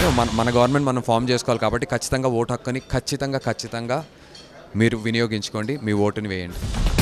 మన గవర్నమెంట్ మనం ఫామ్ చేసుకోవాలి కాబట్టి ఖచ్చితంగా ఓటు హక్కుని ఖచ్చితంగా మీరు వినియోగించుకోండి, మీ ఓటుని వేయండి.